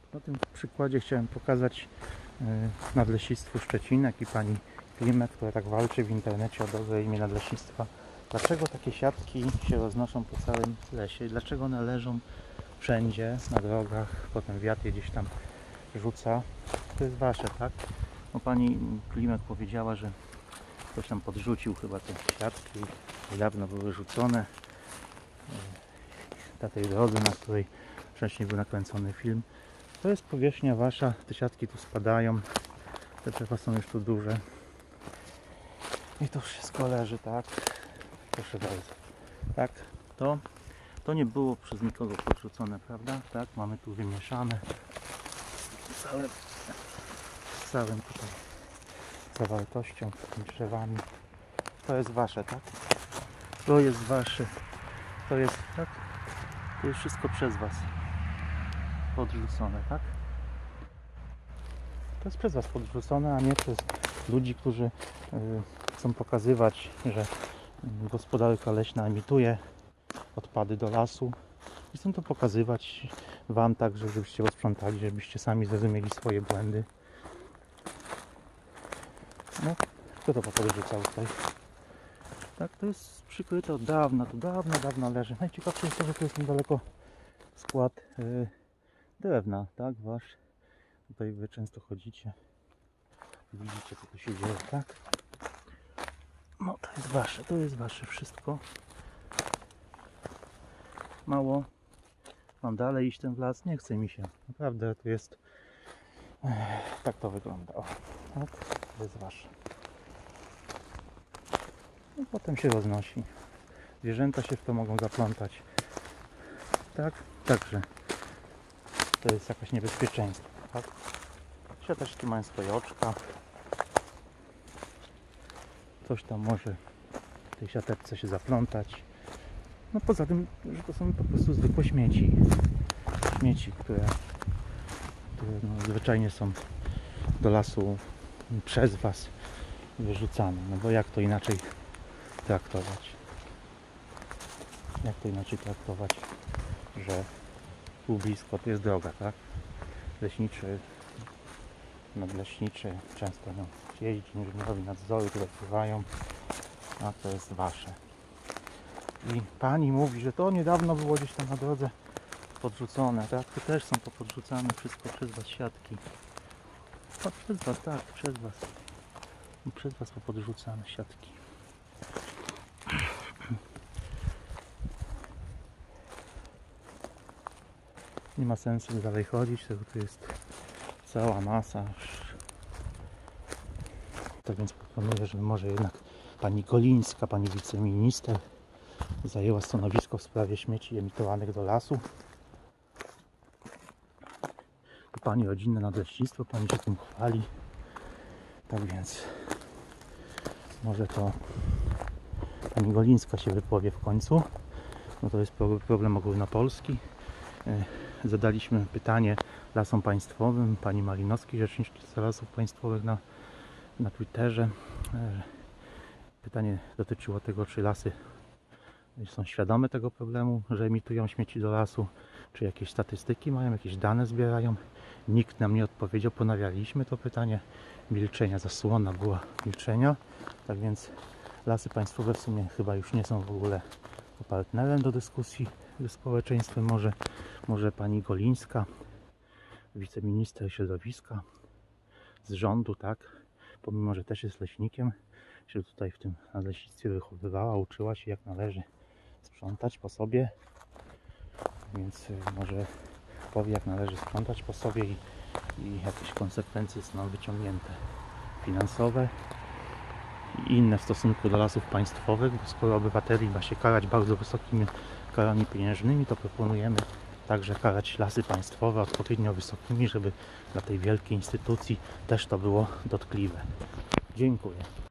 Na tym przykładzie chciałem pokazać Nadleśnictwu Szczecinek i pani Klimę, która tak walczy w internecie o dobre imię Nadleśnictwa. Dlaczego takie siatki się roznoszą po całym lesie i dlaczego one leżą wszędzie, na drogach, potem wiatr je gdzieś tam rzuca? To jest wasze, tak? No, pani Klimek powiedziała, że ktoś tam podrzucił chyba te siatki i dawno były rzucone na tej drodze, na której wcześniej był nakręcony film. To jest powierzchnia wasza, te siatki tu spadają, te drzewa są już tu duże i to wszystko leży, tak? Proszę bardzo, tak? To nie było przez nikogo podrzucone, prawda? Tak, mamy tu wymieszane z całym tutaj zawartością, tymi drzewami. To jest wasze, tak? To jest wasze, to jest, tak? To jest wszystko przez was podrzucone, tak? To jest przez was podrzucone, a nie przez ludzi, którzy chcą pokazywać, że gospodarka leśna emituje odpady do lasu i chcą to pokazywać wam tak, żebyście posprzątali, żebyście sami zrozumieli swoje błędy. No, kto to podrzucał tutaj? Tak, to jest przykryte od dawna, to dawno leży. Najciekawsze jest to, że to jest niedaleko skład drewna, tak, wasz. Tutaj wy często chodzicie, widzicie, co tu się dzieje, tak? No, to jest wasze wszystko. Mało. Mam dalej iść ten w las? Nie chce mi się. Naprawdę to jest... tak to wygląda. O, tak, to jest wasze. No, potem się roznosi. Zwierzęta się w to mogą zaplątać. Tak? Także to jest jakaś niebezpieczeństwo. Tak? Siateczki mają swoje oczka. Coś tam może w tej siateczce się zaplątać. No poza tym, że to są po prostu zwykłe śmieci. Śmieci, które no, zwyczajnie są do lasu przez was wyrzucane. No bo jak to inaczej traktować? Jak to inaczej traktować, że tu blisko to jest droga, tak? Leśniczy, nadleśniczy często no, jeździ, inżynierowie nadzoru tutaj pływają, a to jest wasze. I pani mówi, że to niedawno było gdzieś tam na drodze podrzucone, tak? To też są podrzucane wszystko przez was siatki. No, przez was, tak, przez was. Przez was podrzucane siatki. Nie ma sensu dalej chodzić, tego tu jest cała masa. Tak więc proponuję, że może jednak pani Golińska, pani wiceminister zajęła stanowisko w sprawie śmieci emitowanych do lasu. I pani rodzinne nadleśnictwo, pani się tym chwali. Tak więc może to pani Golińska się wypowie w końcu. No to jest problem ogólnopolski. Zadaliśmy pytanie Lasom Państwowym, pani Malinowskiej, rzeczniczce Lasów Państwowych na Twitterze. Pytanie dotyczyło tego, czy lasy są świadome tego problemu, że emitują śmieci do lasu, czy jakieś statystyki mają, jakieś dane zbierają. Nikt nam nie odpowiedział, ponawialiśmy to pytanie. Milczenia, zasłona była milczenia. Tak więc Lasy Państwowe w sumie chyba już nie są w ogóle partnerem do dyskusji ze społeczeństwem. Może pani Golińska, wiceminister środowiska z rządu, tak, pomimo że też jest leśnikiem, się tutaj w tym nadleśnictwie wychowywała, uczyła się jak należy sprzątać po sobie, więc może powie jak należy sprzątać po sobie i jakieś konsekwencje są wyciągnięte finansowe i inne w stosunku do lasów państwowych, bo skoro obywateli ma się karać bardzo wysokimi karami pieniężnymi, to proponujemy także karać lasy państwowe odpowiednio wysokimi, żeby dla tej wielkiej instytucji też to było dotkliwe. Dziękuję.